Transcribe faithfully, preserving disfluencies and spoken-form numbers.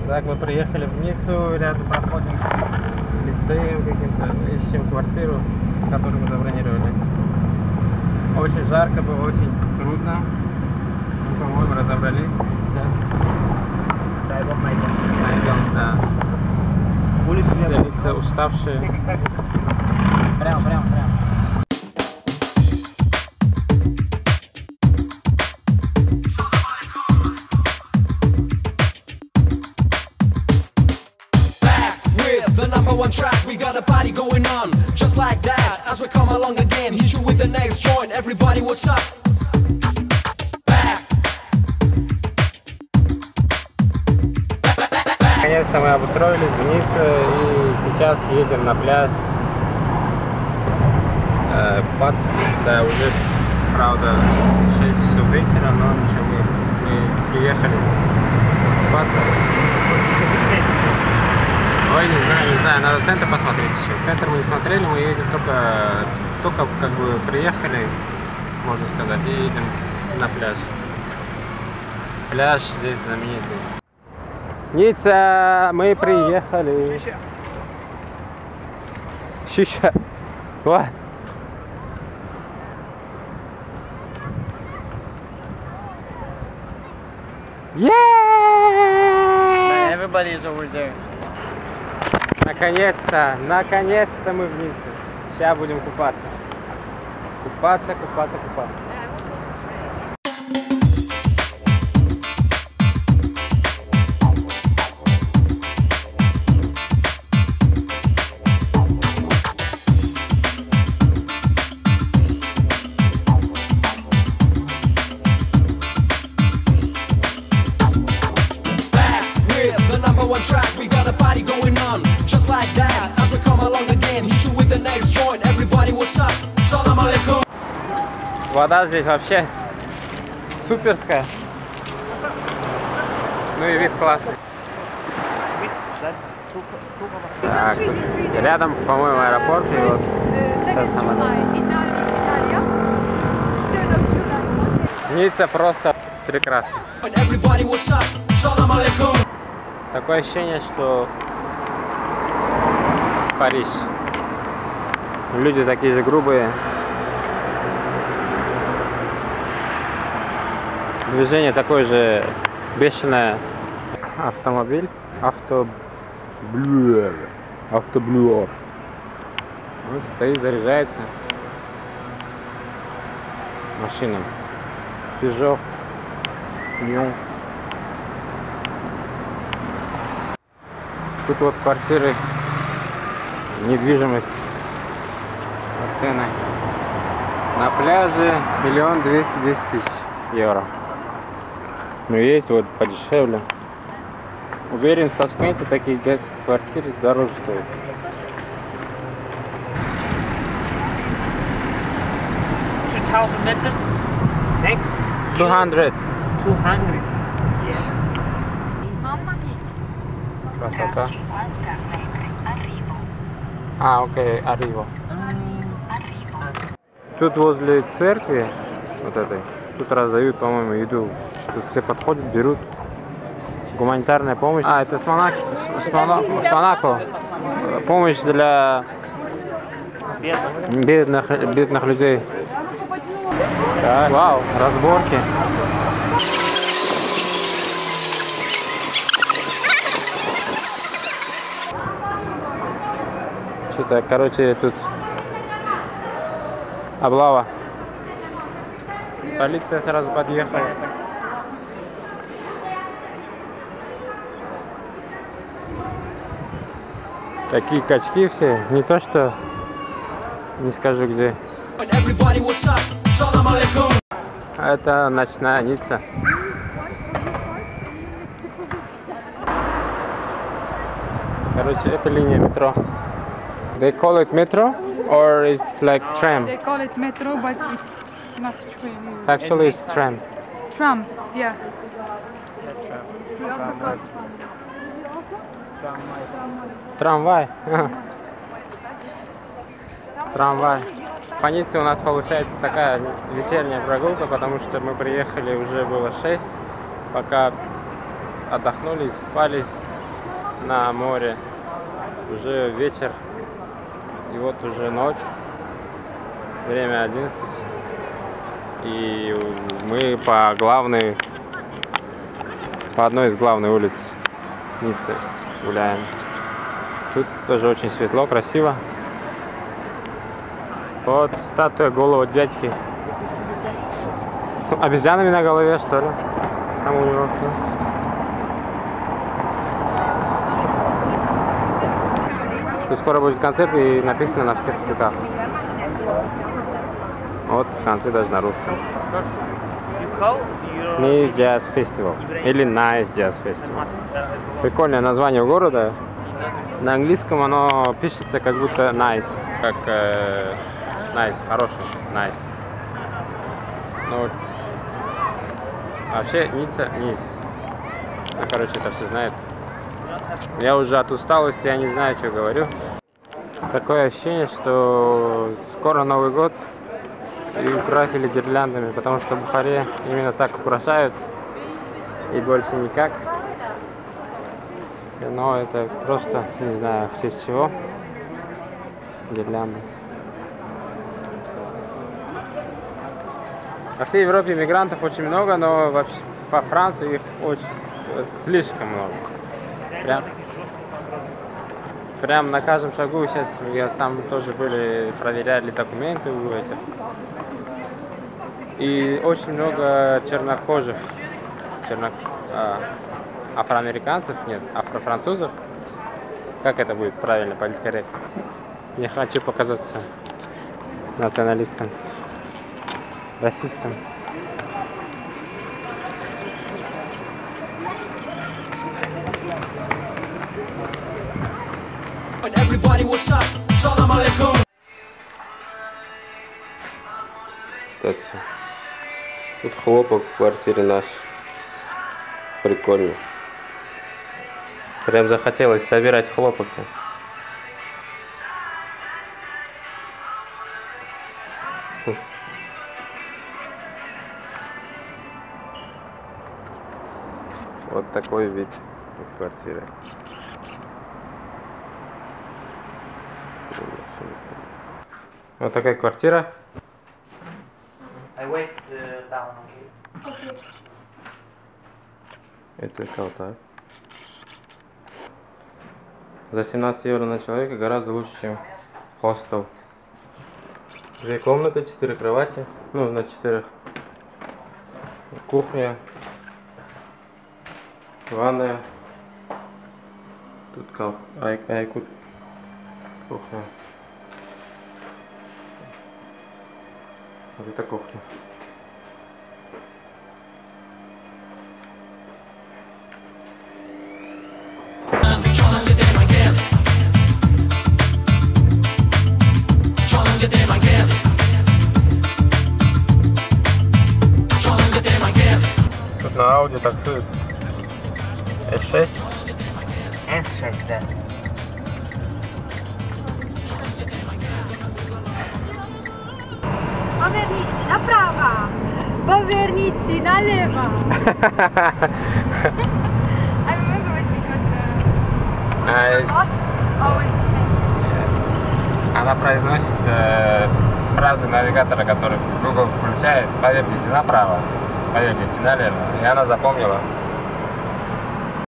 Так, мы приехали в Ниццу, рядом проходим с лицеем каким-то, ищем квартиру, которую мы забронировали. Очень жарко было, очень трудно. Мы, по-моему, разобрались сейчас. Найдем, да. Все лица уставшие. Прям, прям, прям. One track, we got a party going on, just like that. As we come along again, hit you with the next joint. Everybody, what's up? Back. Наконец-то мы обустроились в Ницце и сейчас едем на пляж э, купаться. Да, уже, правда, шесть часов вечера, но ничего, мы, мы приехали искупаться. Ой, не знаю, не знаю, надо центр посмотреть еще. Центр мы не смотрели, мы едем только, только как бы приехали, можно сказать, и едем на пляж. Пляж здесь знаменитый. Ницца, мы приехали. Шиша. What? Yeah! Everybody is over there. Наконец-то, наконец-то мы в Ницце. Сейчас будем купаться. Купаться, купаться, купаться. One track, we got a party going on, just like that. As we come along again, hit you with the next joint. Everybody, what's up? Salam alaikum. Вода здесь вообще суперская. Ну и вид классный. Так, рядом, по-моему, аэропорт. И вот сейчас Ницца просто прекрасно. Everybody, what's up? Salam alaikum. Такое ощущение, что Париж. Люди такие же грубые. Движение такое же бешеное. Автомобиль. Автоблюер. Автоблюер. Вот стоит, заряжается. Машина. Peugeot. Нью. Тут вот квартиры, недвижимость, цены. На пляже миллион двести десять тысяч евро. Но есть вот подешевле. Уверен, в Ташкенте такие квартиры дороже стоят. two thousand meters. Next. two hundred. two hundred. Yeah. Красота. А, окей, Arrivo. Тут возле церкви, вот этой, тут раздают, по-моему, еду. Тут все подходят, берут. Гуманитарная помощь. А, это с, Монак... с, Моно... с Монако. Помощь для бедных, бедных людей. Так, вау, разборки. Что-то, короче, тут облава. Полиция сразу подъехала. Такие качки все, не то что, не скажу где. Это ночная Ницца. Короче, это линия метро. They call it metro or it's like tram? They call it metro, but it's not tram. Actually, it's tram. Tram, yeah. Трамвай. Трамвай. По Ницце у нас получается такая вечерняя прогулка, потому что мы приехали, уже было шесть, пока отдохнули, искупались, на море. Уже вечер. И вот уже ночь. Время одиннадцать. И мы по главной, по одной из главных улиц Ниццы гуляем. Тут тоже очень светло, красиво. Вот статуя голого дядьки. С обезьянами на голове, что ли? Там у него. Тут скоро будет концерт и написано на всех языках. Вот в конце даже на русском. Nice Jazz Festival. Или Nice Jazz Festival. Прикольное название города. На английском оно пишется как будто nice. Как э, nice, хороший, nice. Ну, вообще Ницца, Ниц. Ну, короче, это все знает. Я уже от усталости, я не знаю, что говорю. Такое ощущение, что скоро Новый год и украсили гирляндами, потому что в Бухаре именно так украшают и больше никак. Но это просто, не знаю, в честь чего гирлянды. Во всей Европе мигрантов очень много, но вообще во Франции их очень слишком много. Прям, прям на каждом шагу сейчас я там тоже были, проверяли документы у этих. И очень много чернокожих, черно, а, афроамериканцев, нет, афрофранцузов. Как это будет правильно, политкорректно? Не хочу показаться националистом, расистом. Everybody, what's up? Salam alaikum. Кстати, тут хлопок в квартире наш. Прикольно. Прям захотелось собирать хлопок. Вот такой вид из квартиры. Вот такая квартира. I wait uh, down, okay? Это колтак. За семнадцать евро на человека гораздо лучше, чем хостел. Две комнаты, четыре кровати. Ну, на четырех. Кухня. Ванная. Тут кал... Ай... Айкут. Кухня. Вот это кухня. Тут на Audi таксует эс шесть. эс шесть, да. Поверните направо, поверните налево. I remember it because uh, I- lost is always the same. Она произносит э, фразы навигатора, который Google включает. Поверните направо, поверните налево. И она запомнила.